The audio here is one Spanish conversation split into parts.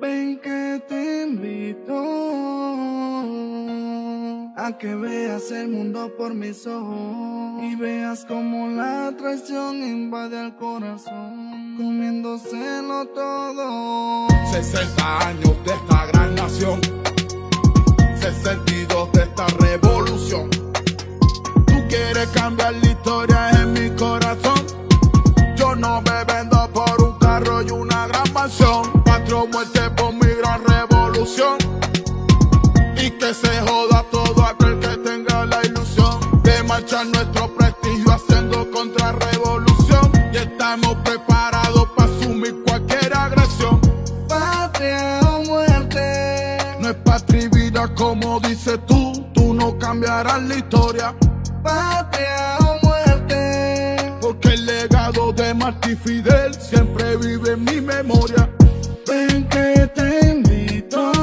Ven que te invito a que veas el mundo por mis ojos y veas como la traición invade el corazón, comiéndoselo todo. 60 años de esta gran nación, 62 de esta revolución. Tú quieres cambiar la historia en mi corazón. Yo no me vendo por un carro y una gran mansión. 4 muertes por mi gran revolución. Y que se joda todo aquel que tenga la ilusión de marchar nuestro prestigio haciendo contrarrevolución. Y estamos preparados para asumir cualquier agresión. Patria o muerte. No es patria y vida como dices tú no cambiarás la historia. Patria o muerte. Porque el legado de Martí Fidel siempre vive en mi memoria. Ven que te invito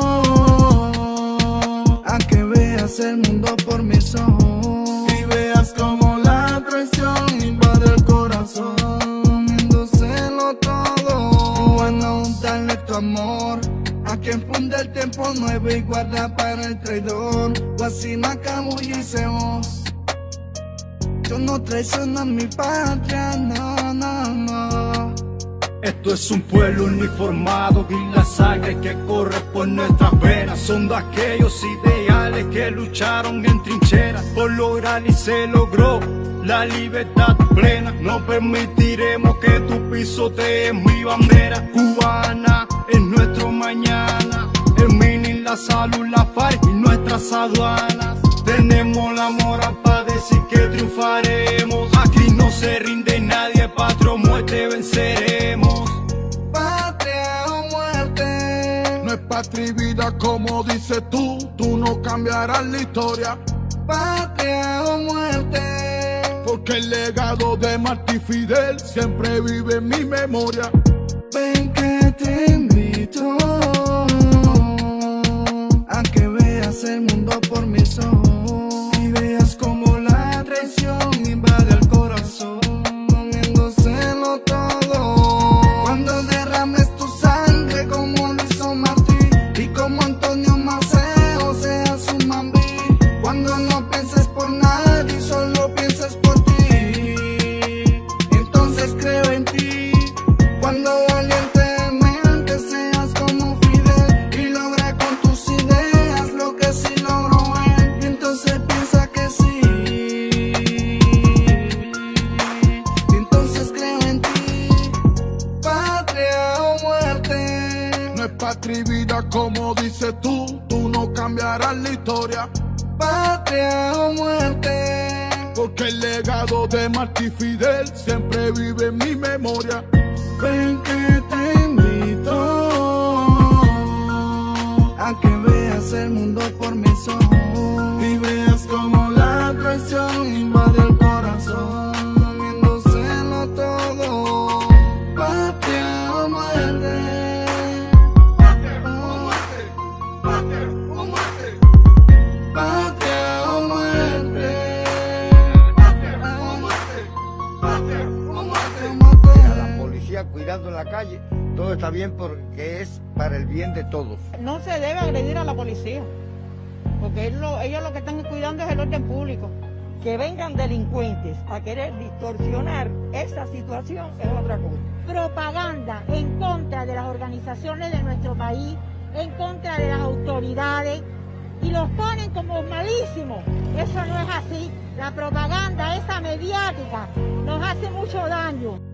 a que veas el mundo por mis ojos y veas como la traición invade el corazón, comiéndoselo todo. Bueno, dale tu amor a quien funde el tiempo nuevo y guarda para el traidor. Guasinaca, Bulliceo. Yo no traiciono a mi patria, no, no, no. Esto es un pueblo uniformado y la sangre que corre por nuestras venas son de aquellos ideales que lucharon en trincheras por lograr y se logró la libertad plena. No permitiremos que tú pisotees mi bandera cubana. Es nuestro mañana, el MINI, la salud, la FARC y nuestras aduanas. Tenemos la moral para decir que triunfaremos. Aquí no se rinde nadie, patria o muerte venceremos. Patria o muerte. No es patria y vida como dices tú no cambiarás la historia. Patria o muerte. Porque el legado de Martí Fidel siempre vive en mi memoria. Ven que te invito a que veas el mundo por mis ojos y veas como la traición invade el corazón, comiéndoselo todo. Cuando derrames tu sangre como lo hizo Martí y como Antonio Maceo seas un mambí. Cuando no pienses por nadie, solo pienses por ti, entonces creo en ti. Cuando valientemente seas como Fidel y logre con tus ideas lo que sí logró él, entonces piensa que sí, entonces creo en ti. Patria o muerte. No es patria y vida como dices tú no cambiarás la historia. Patria o muerte. Porque el legado de Martí Fidel siempre vive en mi memoria. Ven que te invito a que veas el mundo por mis ojos y veas como la traición invade el corazón, comiéndoselo todo. Patria o muerte. Patria o muerte. Patria o muerte. Patria o muerte. Patria o muerte. Patria o muerte. A la policía cuidando en la calle, todo está bien porque es para el bien de todos. No se debe agredir a la policía, porque ellos lo que están cuidando es el orden público. Que vengan delincuentes a querer distorsionar esta situación es otra cosa. Propaganda en contra de las organizaciones de nuestro país, en contra de las autoridades, y los ponen como malísimos. Eso no es así. La propaganda esa mediática nos hace mucho daño.